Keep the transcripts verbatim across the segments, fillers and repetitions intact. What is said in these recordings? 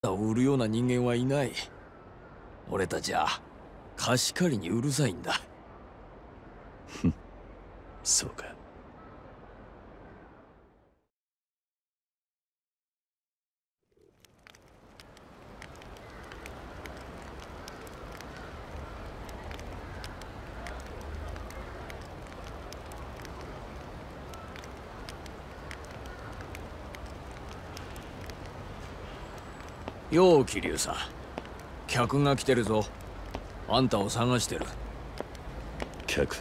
を売るような人間はいない。俺たちは貸し借りにうるさいんだ。 そうか。 よう桐生さん、客が来てるぞ。あんたを探してる。 客？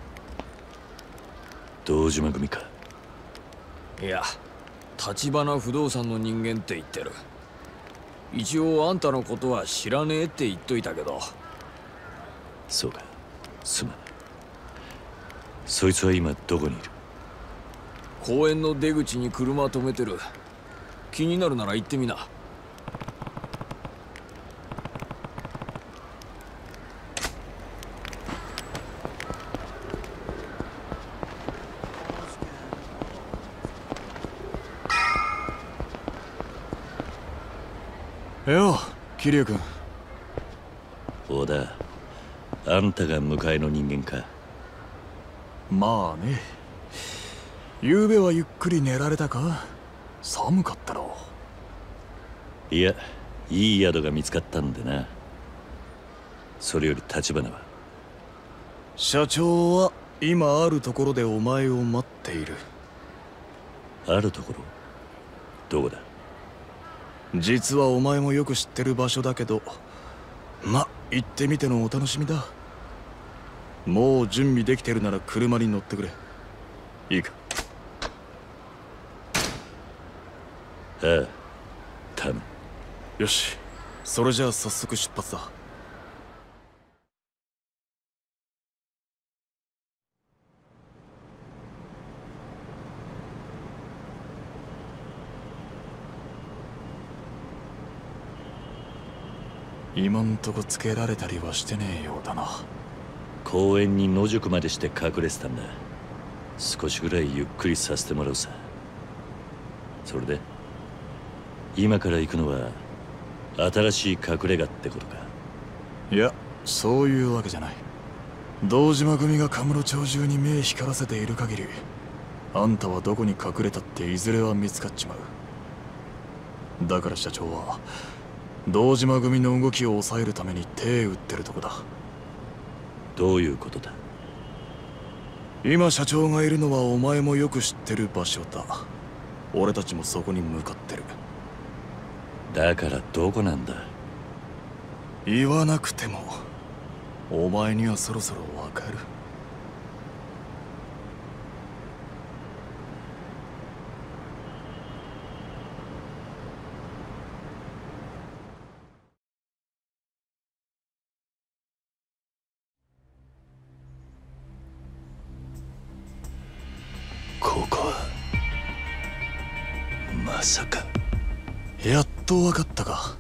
堂島組か？ いや、橘不動産の人間って言ってる。一応あんたのことは知らねえって言っといたけど。 そうか、すまん。そいつは今どこにいる？ 公園の出口に車止めてる。気になるなら行ってみな。よう、桐生君。 小田、あんたが迎えの人間か？ まあね。昨べはゆっくり寝られたか？寒かったろう。いや、いい宿が見つかったんでな。それより橘は？ 社長は今あるところでお前を待っている。 あるところ？どこだ？ 実はお前もよく知ってる場所だけど、ま、行ってみてのお楽しみだ。もう準備できてるなら車に乗ってくれ。いいか？ ああ、頼む。 よし、それじゃあ早速出発だ。今んとこつけられたりはしてねえようだな。 公園に野宿までして隠れてたんだ。少しぐらいゆっくりさせてもらうさ。それで今から行くのは新しい隠れ家ってことか？ いや、そういうわけじゃない。堂島組がカムロ町中に目光らせている限り、あんたはどこに隠れたっていずれは見つかっちまう。だから社長は堂島組の動きを抑えるために手打ってるとこだ。 どういうことだ？ 今社長がいるのはお前もよく知ってる場所だ。俺たちもそこに向かってる。 だからどこなんだ？ 言わなくてもお前にはそろそろわかる。 ここはまさか。 やっとわかったか。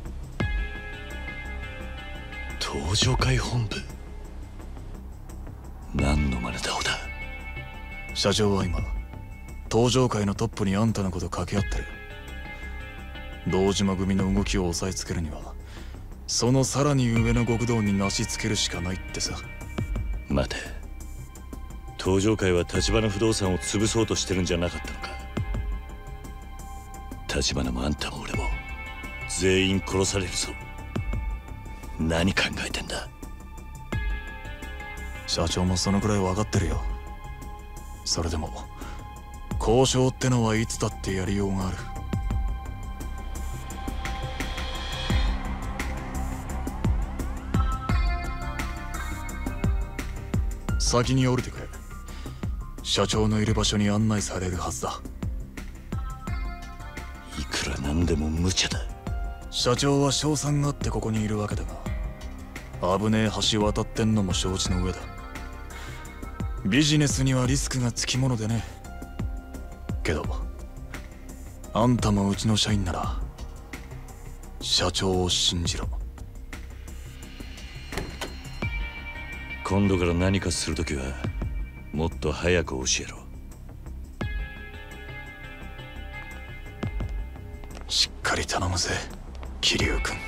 登場会本部？何の真似だ小田？ 社長は今登場会のトップにあんたのこと掛け合ってる。堂島組の動きを押さえつけるにはそのさらに上の極道になしつけるしかないってさ。 待て、登場会は橘不動産を潰そうとしてるんじゃなかったのか？橘もあんたも俺も全員殺されるぞ。何考えてんだ？ 社長もそのくらい分かってるよ。それでも交渉ってのはいつだってやりようがある。先に降りてくれ。社長のいる場所に案内されるはずだ。 いくらなんでも無茶だ。 社長は賞賛があってここにいるわけだが、危ねえ橋渡ってんのも承知の上だ。ビジネスにはリスクがつきものでね。けどあんたもうちの社員なら社長を信じろ。 今度から何かするときはもっと早く教えろ。 しっかり頼むぜ桐生君。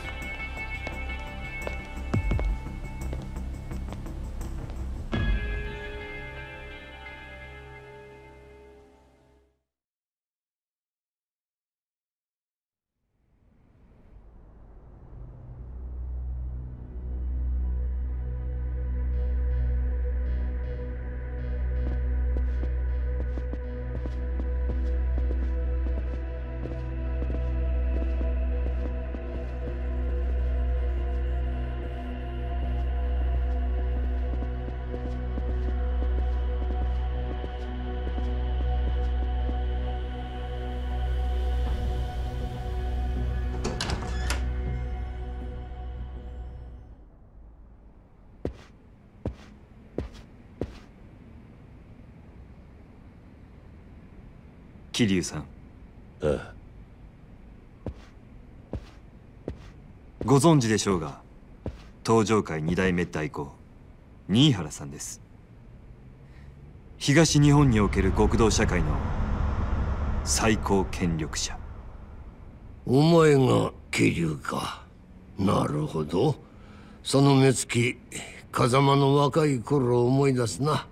桐生さん、 ああ、 ご存知でしょうが、東上会二代目代行新原さんです。東日本における極道社会の最高権力者。 お前が桐生か。なるほど。その目つき、風間の若い頃を思い出すな。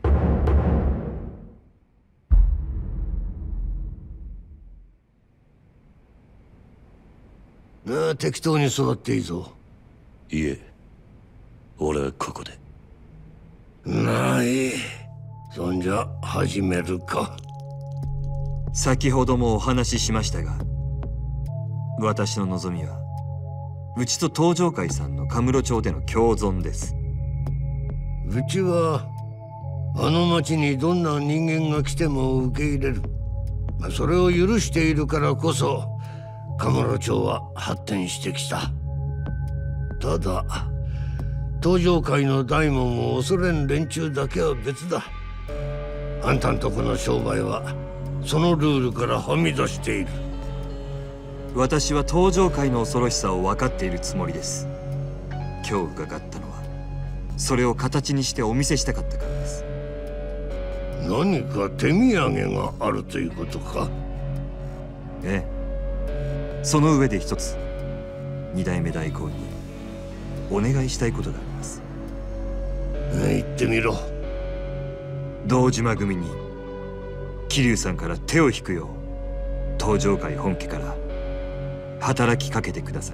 ああ、適当に座っていいぞ。 いえ、俺はここで。 ない。そんじゃ始めるか。 先ほどもお話ししましたが、私の望みはうちと東上会さんのカムロ町での共存です。 うちはあの町にどんな人間が来ても受け入れる。それを許しているからこそカムロ町は発展してきた。ただ東上会の大門を恐れん連中だけは別だ。あんたんとこの商売はそのルールからはみ出している。 私は東上会の恐ろしさを分かっているつもりです。今日伺ったのはそれを形にしてお見せしたかったからです。 何か手土産があるということか。 ええ、その上で一つ二代目代行にお願いしたいことがあります。 言ってみろ。 堂島組に桐生さんから手を引くよう東上会本家から働きかけてください。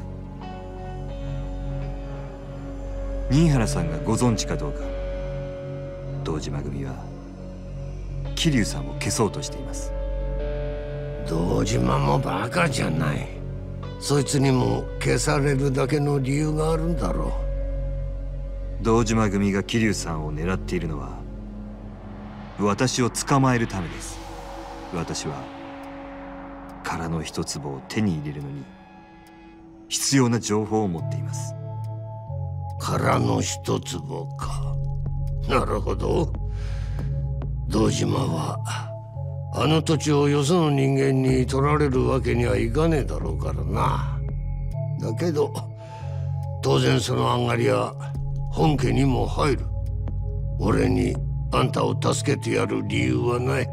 新原さんがご存知かどうか、堂島組は桐生さんを消そうとしています。 堂島もバカじゃない。そいつにも消されるだけの理由があるんだろう。堂島組が桐生さんを狙っているのは私を捕まえるためです。私は殻の一粒を手に入れるのに必要な情報を持っています。 殻の一粒か。なるほど。堂島はあの土地をよその人間に取られるわけにはいかねえだろうからな。だけど当然その上がりは本家にも入る。俺にあんたを助けてやる理由はない。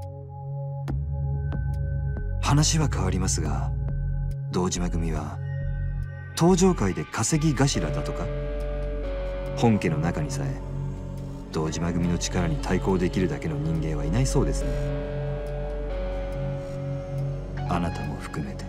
話は変わりますが、堂島組は東上会で稼ぎ頭だとか。本家の中にさえ堂島組の力に対抗できるだけの人間はいないそうですね。あなたも含めて。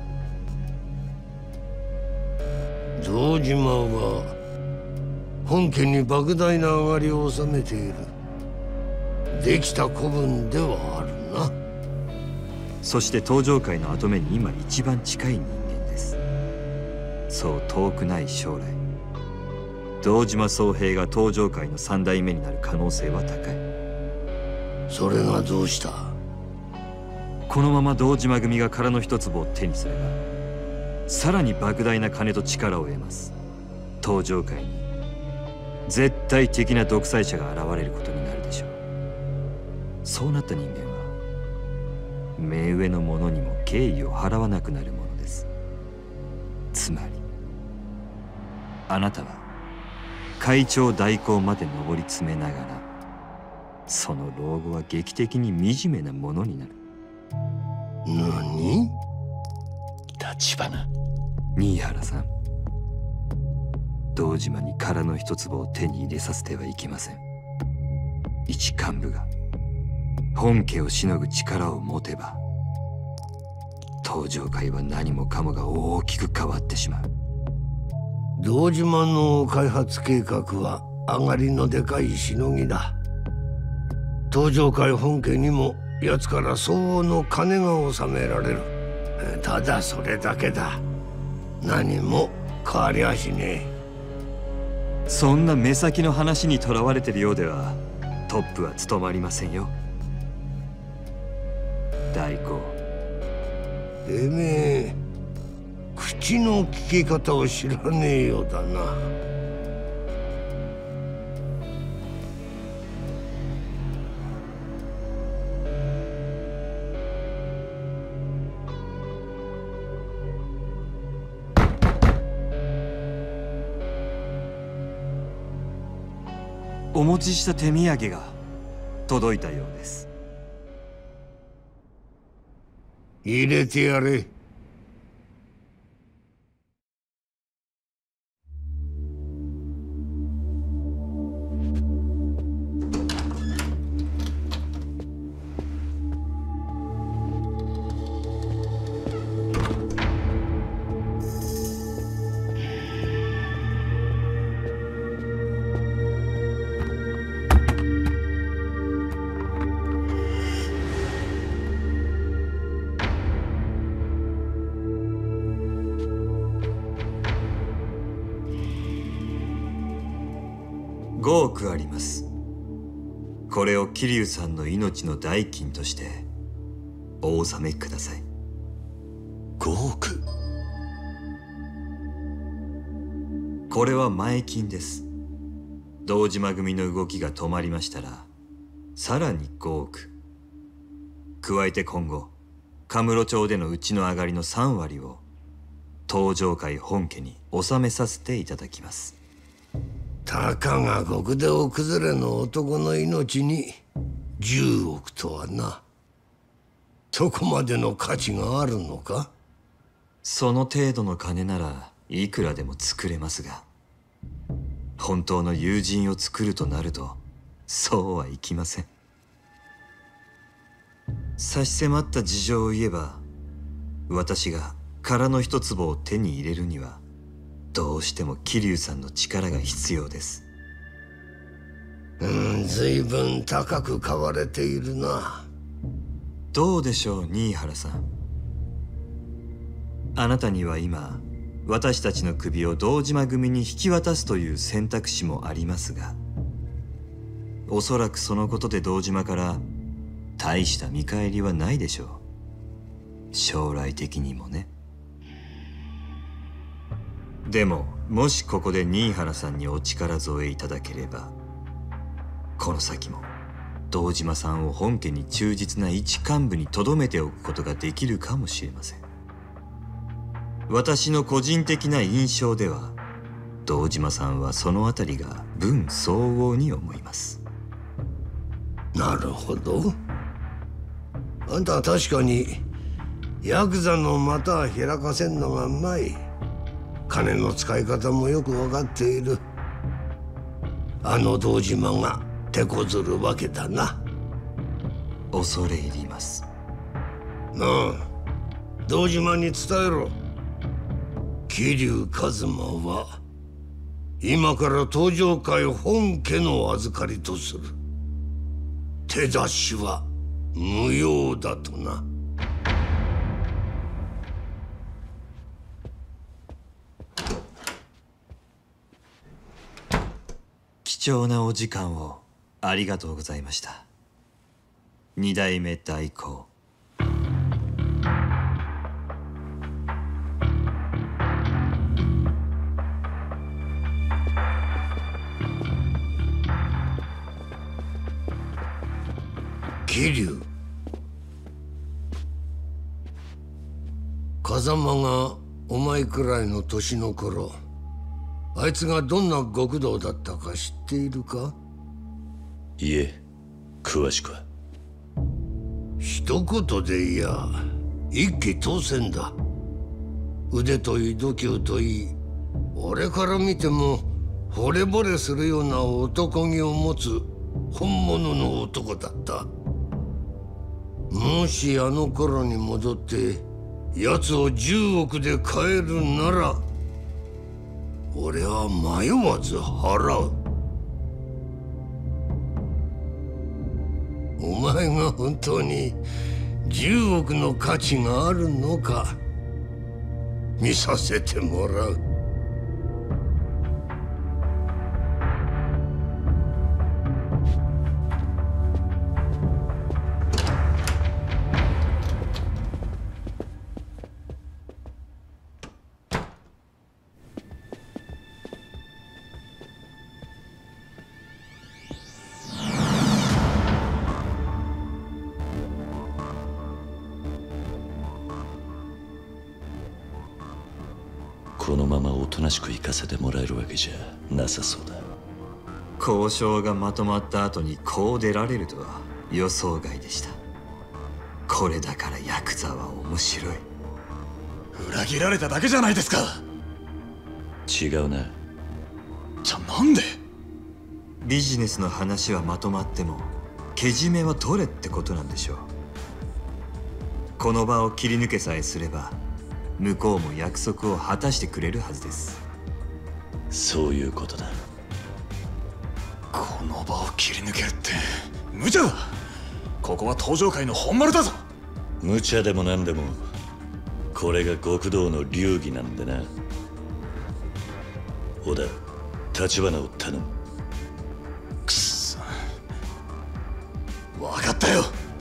堂島は本家に莫大な上がりを収めている。できた子分ではあるな。 そして東上界の跡目に今一番近い人間です。そう遠くない将来、堂島宗平が東上界の三代目になる可能性は高い。 それがどうした？ このまま堂島組が殻の一粒を手にすれば、さらに莫大な金と力を得ます。東上界に絶対的な独裁者が現れることになるでしょう。そうなった人間は目上の者にも敬意を払わなくなるものです。つまりあなたは会長代行まで上り詰めながら、その老後は劇的に惨めなものになる。 何？ 立花、 新原さん、堂島に殻の一粒を手に入れさせてはいけません。一幹部が本家をしのぐ力を持てば、東上界は何もかもが大きく変わってしまう。 堂島の開発計画は上がりのでかいしのぎだ。東上界本家にも奴から相応の金が納められる。ただそれだけだ。何も変わりはしねえ。 そんな目先の話にとらわれてるようではトップは務まりませんよ。大公、 てめえ口の利き方を知らねえようだな。 お持ちした手土産が届いたようです。 入れてやれ。 ごおくあります。これを桐生さんの命の代金としてお納めください。 ごおく？ これは前金です。堂島組の動きが止まりましたらさらにごおく、加えて今後カムロ町でのうちの上がりのさんわりを東上界本家に納めさせていただきます。 たかが極道崩れの男の命にじゅうおくとはな。そこまでの価値があるのか？ その程度の金ならいくらでも作れますが、本当の友人を作るとなるとそうはいきません。差し迫った事情を言えば、私が殻の一粒を手に入れるにはどうしても桐生さんの力が必要です。 うん、随分高く買われているな。 どうでしょう、新原さん。あなたには今私たちの首を堂島組に引き渡すという選択肢もありますが、おそらくそのことで堂島から大した見返りはないでしょう。将来的にもね。でももしここで新原さんにお力添えいただければ、この先も堂島さんを本家に忠実な一幹部に留めておくことができるかもしれません。私の個人的な印象では堂島さんはそのあたりが分相応に思います。 なるほど。あんたは確かにヤクザの股開かせんのがうまい。金の使い方もよく分かっている。あの堂島が手こずるわけだな。 恐れ入ります。 なあ、堂島に伝えろ。桐生一馬は今から東上界本家の預かりとする。手出しは無用だとな。 貴重なお時間をありがとうございました。二代目代行。 桐生、風間がお前くらいの年の頃、あいつがどんな極道だったか知っているか？ いえ、詳しくは。 一言でいや一騎当千だ。 腕といい度胸といい、俺から見ても惚れ惚れするような男気を持つ本物の男だった。もしあの頃に戻って奴をじゅうおくで買えるなら、俺は迷わず払う。お前が本当にじゅうおくの価値があるのか見させてもらう。 このままおとなしく行かせてもらえるわけじゃなさそうだ。 交渉がまとまった後にこう出られるとは予想外でした。これだからヤクザは面白い。 裏切られただけじゃないですか。 違うな。 じゃあなんで？ ビジネスの話はまとまってもけじめは取れってことなんでしょう。この場を切り抜けさえすれば向こうも約束を果たしてくれるはずです。 そういうことだ。 この場を切り抜けるって無茶だ。ここは東上界の本丸だぞ。 無茶でも何でもこれが極道の流儀なんでな。織田、橘を頼む。 くっそ、分かったよ。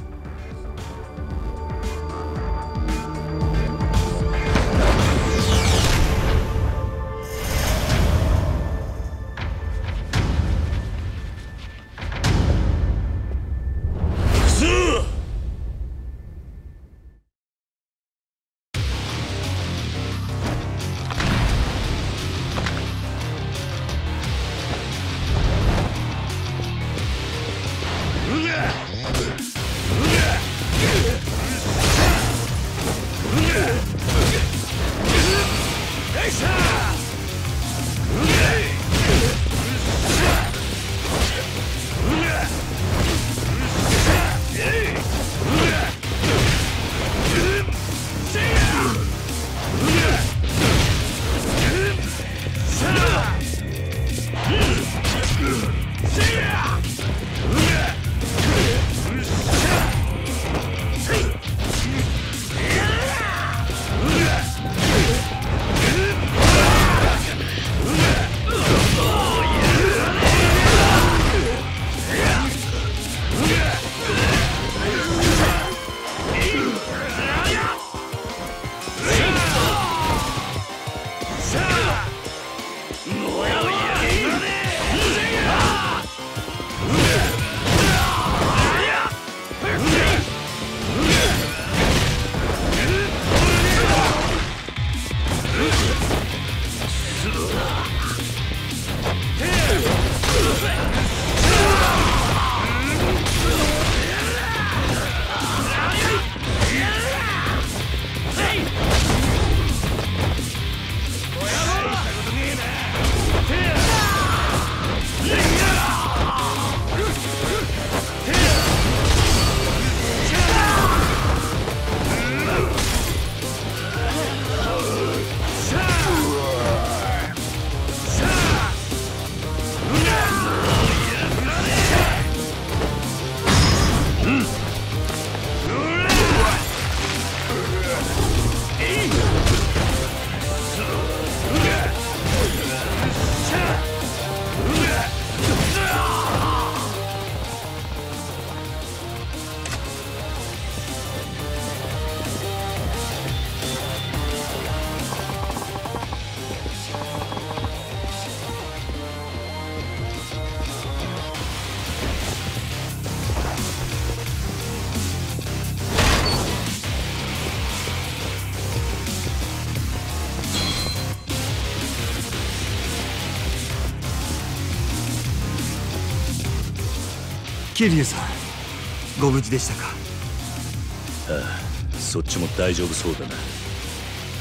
桐生さん、ご無事でしたか？ ああ、そっちも大丈夫そうだな。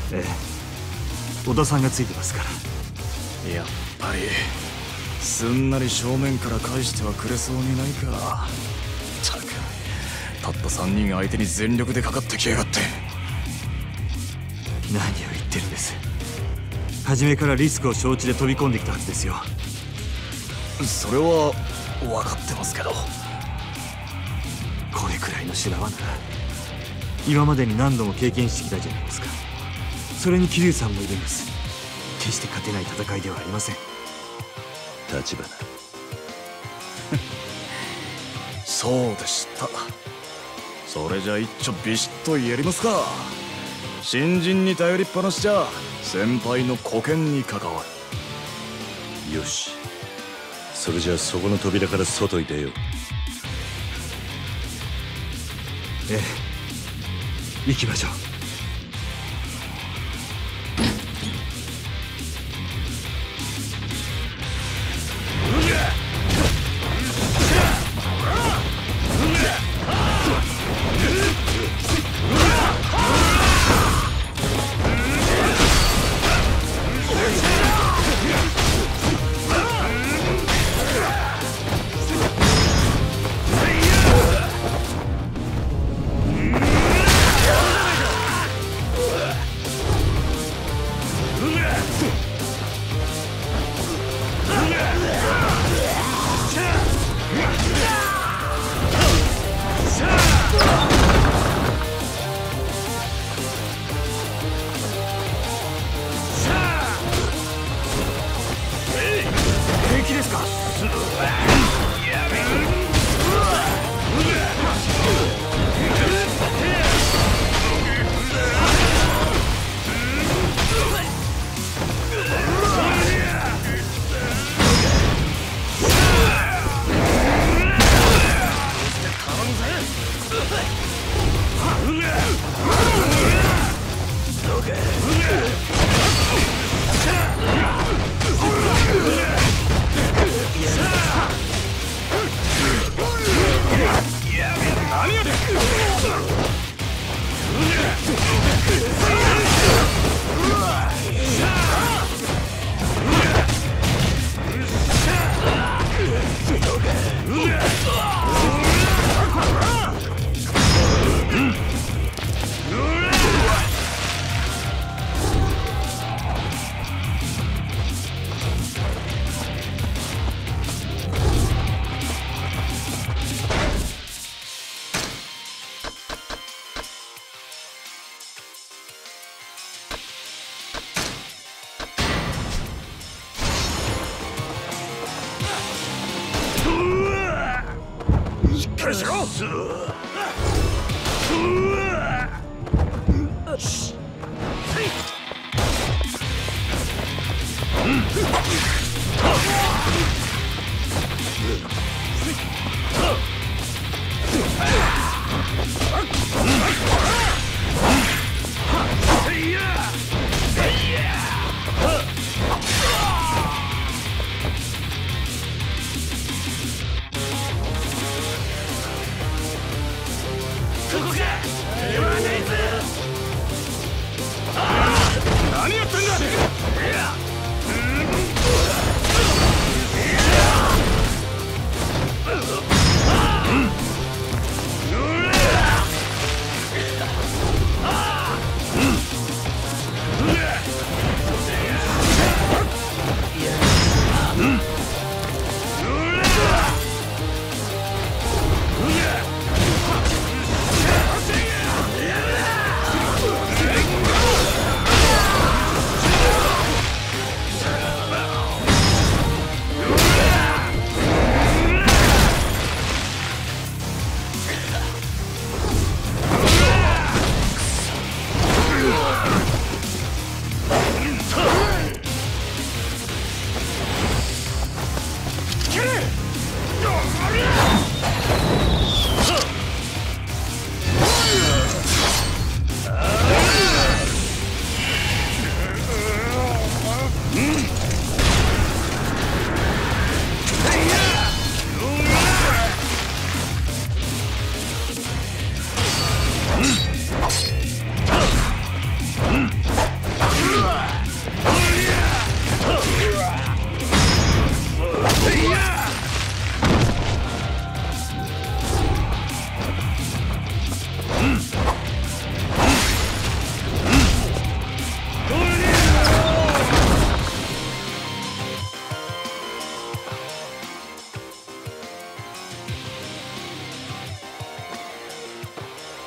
ええ、織田さんがついてますから。 やっぱりすんなり正面から返してはくれそうにないか。ったくたったさんにん相手に全力でかかってきやがって。 何を言ってるんです。初めからリスクを承知で飛び込んできたはずですよ。 それは分かってますけど。 これくらいの修羅場なら今までに何度も経験してきたじゃないですか。それに桐生さんもいるんです。決して勝てない戦いではありません。 立花。 そうでした。それじゃ一丁ビシッとやりますか。新人に頼りっぱなしじゃ先輩の沽券に関わる。 よし、それじゃあそこの扉から外に出よう。 ええ、行きましょう。 ここか。ではないぞ。ああ。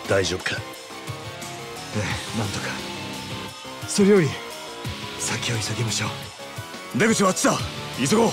大丈夫か？ ええ、なんとか。それより先を急ぎましょう。 出口はあっちだ。急ごう。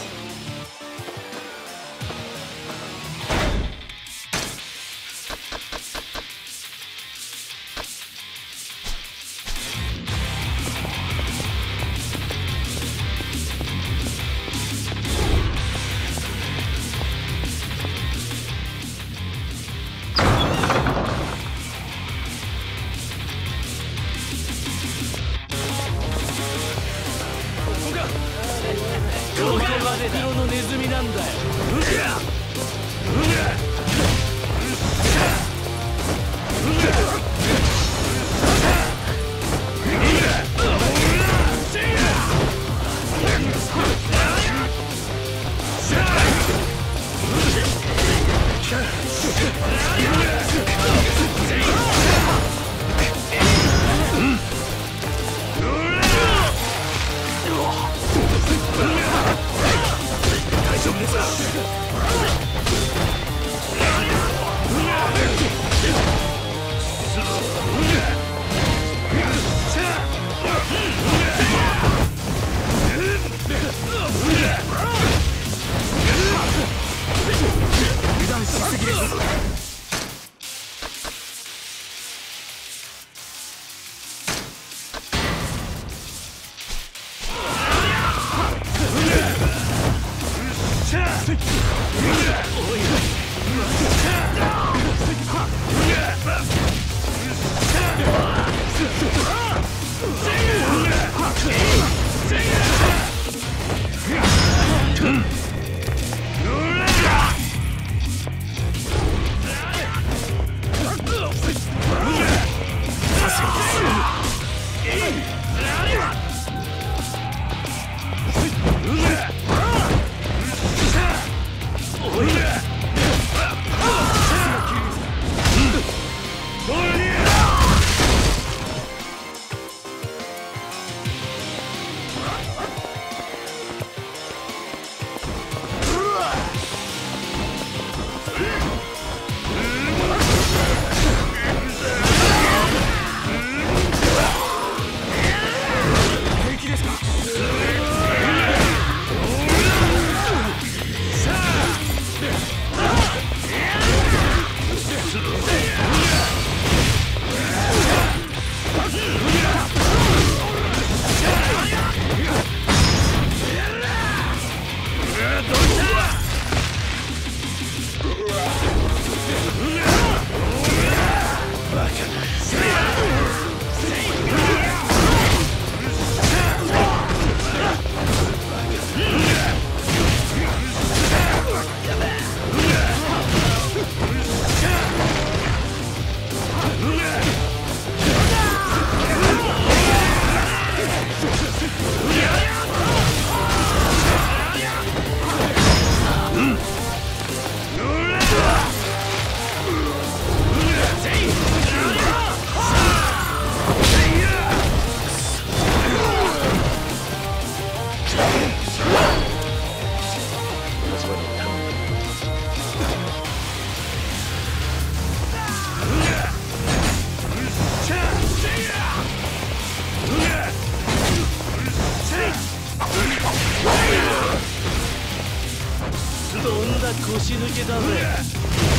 とんだ腰抜けだぜ。